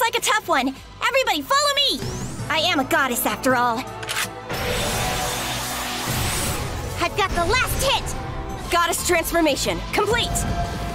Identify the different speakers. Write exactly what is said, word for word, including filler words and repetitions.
Speaker 1: like a tough one. Everybody, follow me! I am a goddess after all. I've got the last hit! Goddess transformation, complete!